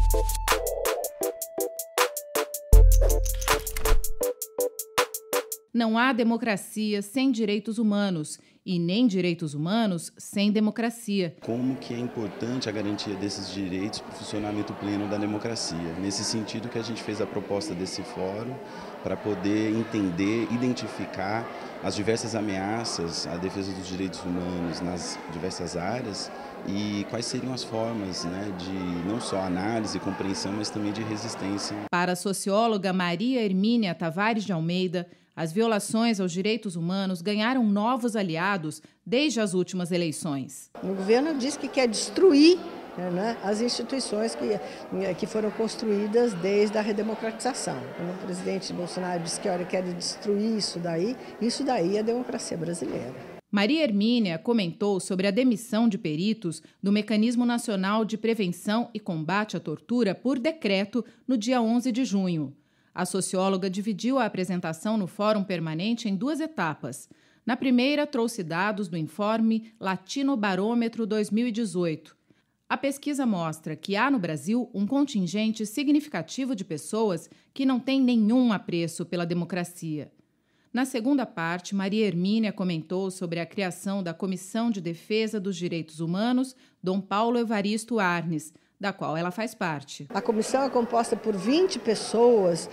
Não há democracia sem direitos humanos e nem direitos humanos sem democracia. Como que é importante a garantia desses direitos para o funcionamento pleno da democracia. Nesse sentido que a gente fez a proposta desse fórum para poder entender, identificar as diversas ameaças à defesa dos direitos humanos nas diversas áreas e quais seriam as formas, de não só análise e compreensão, mas também de resistência. Para a socióloga Maria Hermínia Tavares de Almeida, as violações aos direitos humanos ganharam novos aliados desde as últimas eleições. O governo diz que quer destruir as instituições que foram construídas desde a redemocratização. Quando o presidente Bolsonaro diz que quer destruir isso daí é a democracia brasileira. Maria Hermínia comentou sobre a demissão de peritos do Mecanismo Nacional de Prevenção e Combate à Tortura por decreto no dia 11 de junho. A socióloga dividiu a apresentação no Fórum Permanente em 2 etapas. Na primeira, trouxe dados do informe Latinobarômetro 2018. A pesquisa mostra que há no Brasil um contingente significativo de pessoas que não têm nenhum apreço pela democracia. Na segunda parte, Maria Hermínia comentou sobre a criação da Comissão de Defesa dos Direitos Humanos, Dom Paulo Evaristo Arnes, da qual ela faz parte. A comissão é composta por 20 pessoas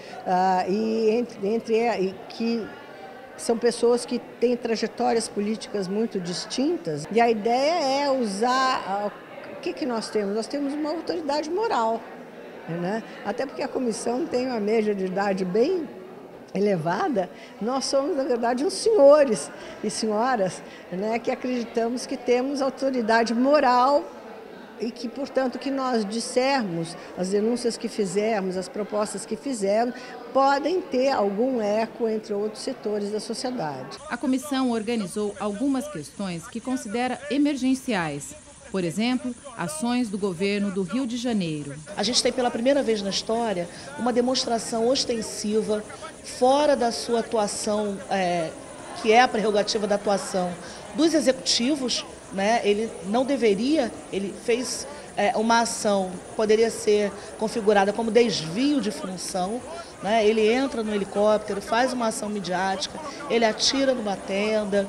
que são pessoas que têm trajetórias políticas muito distintas. E a ideia é usar... O que nós temos? Nós temos uma autoridade moral, Até porque a comissão tem uma média de idade bem elevada. Nós somos, na verdade, uns senhores e senhoras, que acreditamos que temos autoridade moral e que, portanto, que nós dissermos, as denúncias que fizermos, as propostas que fizermos, podem ter algum eco entre outros setores da sociedade. A comissão organizou algumas questões que considera emergenciais. Por exemplo, ações do governo do Rio de Janeiro. A gente tem pela primeira vez na história uma demonstração ostensiva, fora da sua atuação, que é a prerrogativa da atuação dos executivos. Ele não deveria, ele fez uma ação que poderia ser configurada como desvio de função. Ele entra no helicóptero, faz uma ação midiática, ele atira numa tenda.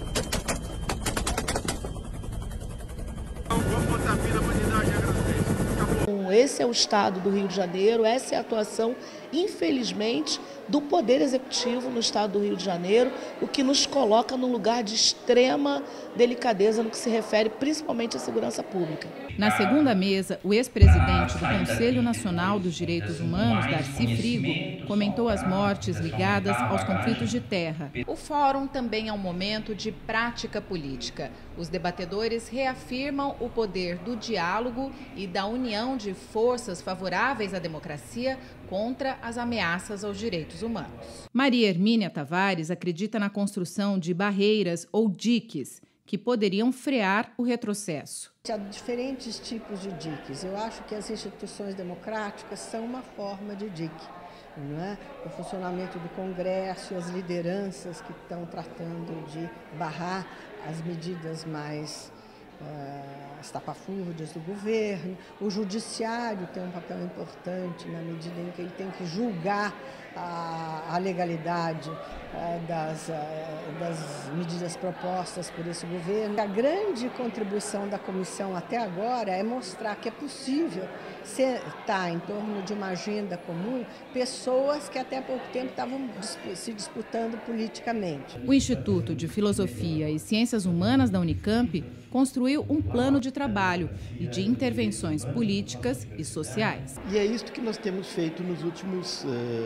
Esse é o estado do Rio de Janeiro, essa é a atuação, infelizmente, do Poder Executivo no estado do Rio de Janeiro, o que nos coloca num lugar de extrema delicadeza no que se refere principalmente à segurança pública. Na segunda mesa, o ex-presidente do Conselho Nacional dos Direitos Humanos, Darcy Frigo, comentou as mortes ligadas aos conflitos de terra. O fórum também é um momento de prática política. Os debatedores reafirmam o poder do diálogo e da união de forças favoráveis à democracia contra as ameaças aos direitos humanos. Maria Hermínia Tavares acredita na construção de barreiras ou diques que poderiam frear o retrocesso. Há diferentes tipos de diques. Eu acho que as instituições democráticas são uma forma de dique. O funcionamento do Congresso e as lideranças que estão tratando de barrar as medidas mais estapafúrdias do governo. O judiciário tem um papel importante na medida em que ele tem que julgar a legalidade das medidas propostas por esse governo. A grande contribuição da comissão até agora é mostrar que é possível estar em torno de uma agenda comum pessoas que até pouco tempo estavam se disputando politicamente. O Instituto de Filosofia e Ciências Humanas da Unicamp construiu um plano de trabalho e de intervenções políticas e sociais. E é isso que nós temos feito nos últimos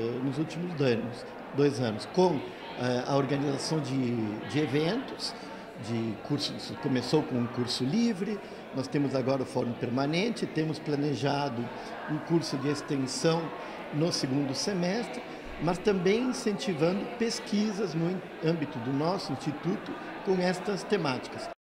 2 anos, com a organização de eventos, de cursos. Começou com um curso livre, nós temos agora o Fórum Permanente, temos planejado um curso de extensão no 2º semestre, mas também incentivando pesquisas no âmbito do nosso instituto com estas temáticas.